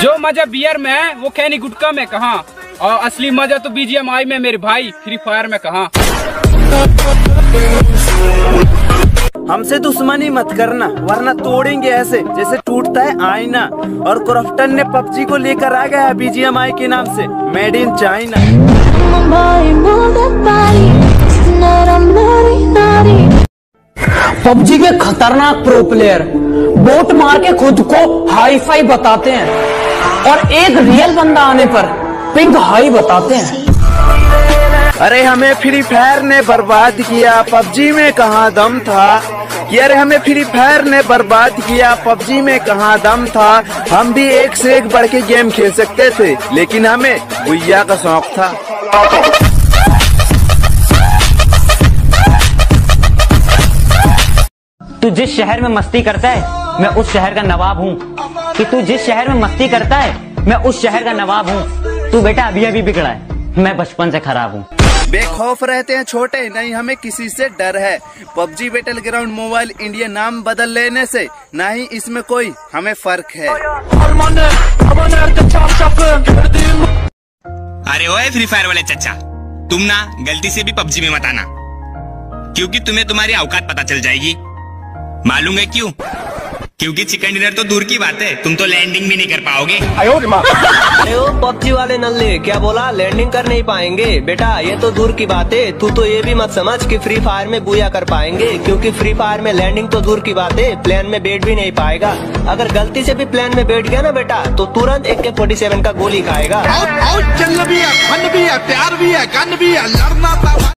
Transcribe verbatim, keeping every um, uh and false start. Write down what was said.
जो मजा बियर में है वो खैनी गुटका में कहाँ, और असली मजा तो बीजीएमआई में मेरे भाई, फ्री फायर में कहाँ। हमसे दुश्मनी मत करना वरना तोड़ेंगे ऐसे जैसे टूटता है आईना। और क्रॉफ्टन ने पबजी को लेकर आ गया है बीजीएमआई के नाम से, मेड इन चाइना। पबजी के खतरनाक प्रो प्लेयर बोट मार के खुद को हाई फाई बताते हैं और एक रियल बंदा आने पर पिंक हाई बताते हैं। अरे हमें फ्री फायर ने बर्बाद किया, पबजी में कहाँ दम था। कि अरे हमें फ्री फायर ने बर्बाद किया, पबजी में कहाँ दम था। हम भी एक से एक बढ़ के गेम खेल सकते थे, लेकिन हमें गुइया का शौक था। तू जिस शहर में मस्ती करता है मैं उस शहर का नवाब हूँ। कि तू जिस शहर में मस्ती करता है मैं उस शहर का नवाब हूँ। तू बेटा अभी अभी बिगड़ा है, मैं बचपन से खराब हूँ। बेखौफ रहते हैं छोटे, नहीं हमें किसी से डर है। PUBG Battleground Mobile India नाम बदल लेने से ना ही इसमें कोई हमें फर्क है। अरे ओए फ्री फायर वाले चचा, तुम ना गलती से भी पबजी में मत आना, क्योंकि तुम्हें तुम्हारी औकात पता चल जाएगी। मालूम है क्यों? क्योंकि चिकन डिनर तो दूर की बात है, तुम तो लैंडिंग भी नहीं कर पाओगे। अरे ओ पबजी वाले नल्ले, क्या बोला? लैंडिंग कर नहीं पाएंगे? बेटा ये तो दूर की बात है। तू तो ये भी मत समझ कि फ्री फायर में बुया कर पाएंगे, क्योंकि फ्री फायर में लैंडिंग तो दूर की बात है, प्लेन में बैठ भी नहीं पाएगा। अगर गलती से भी प्लेन में बैठ गया ना बेटा, तो तुरंत ए के फोर्टी सेवन का गोली खाएगा। और, और चल भी है, फन भी है, प्यार भी है, गन भी है, लड़ना